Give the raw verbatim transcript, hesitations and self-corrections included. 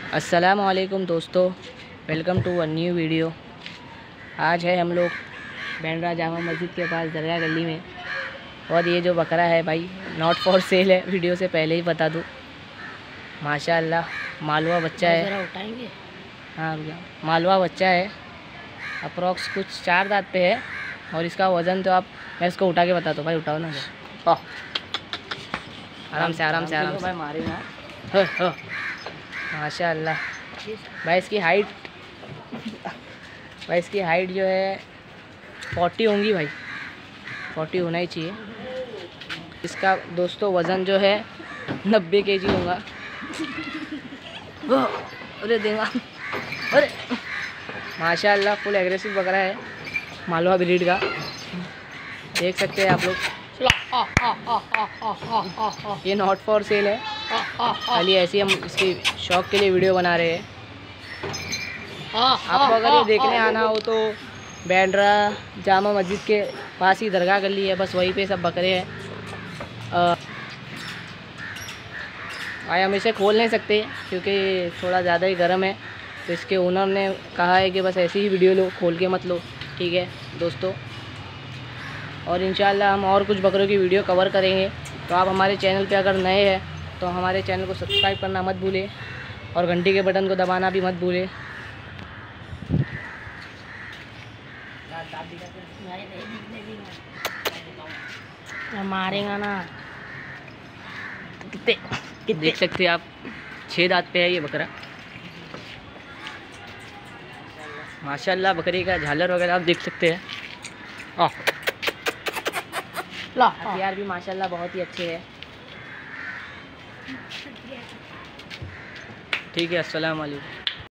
अस्सलाम वालेकुम दोस्तों, welcome to a new video. आज है हम लोग बैंड्रा जामा मस्जिद के पास दरगाह गली में, और ये जो बकरा है भाई नॉट फॉर सेल है, वीडियो से पहले ही बता दूँ। माशाअल्लाह मालवा बच्चा है। उठाएंगे। हाँ मालवा बच्चा है, अप्रॉक्स कुछ चार दांत पे है। और इसका वज़न तो आप, मैं इसको उठा के बता दूँ भाई, उठाओ ना आराम से आराम से आराम से भाई मारे ना। हो, हो। माशाअल्लाह भाई इसकी हाइट भाई इसकी हाइट जो है फोर्टी होंगी भाई, फोर्टी होना ही चाहिए। इसका दोस्तों वज़न जो है नब्बे के जी होगा। अरे देगा, अरे माशाअल्लाह फुल एग्रेसिव बकरा है, मालवा ब्रीड का। देख सकते हैं आप लोग, ये नॉट फॉर सेल है, खाली ऐसे हम इसकी शौक के लिए वीडियो बना रहे हैं। आपको अगर ये देखने आना हो तो बैंड्रा जामा मस्जिद के पास ही दरगाह गली है, बस वहीं पे सब बकरे हैं। भाई हम इसे खोल नहीं सकते क्योंकि थोड़ा ज़्यादा ही गर्म है, तो इसके ओनर ने कहा है कि बस ऐसी ही वीडियो लो, खोल के मत लो। ठीक है दोस्तों, और इंशाल्लाह हम और कुछ बकरों की वीडियो कवर करेंगे। तो आप हमारे चैनल पे अगर नए हैं तो हमारे चैनल को सब्सक्राइब करना मत भूलें, और घंटी के बटन को दबाना भी मत भूलें। मारेगा ना। कितने कितने देख सकते हैं आप, छः दांत पे है ये बकरा। माशाल्लाह बकरी का झालर वगैरह आप देख सकते हैं। हथियार भी माशाल्लाह बहुत ही अच्छे हैं। ठीक है, अस्सलाम वालेकुम।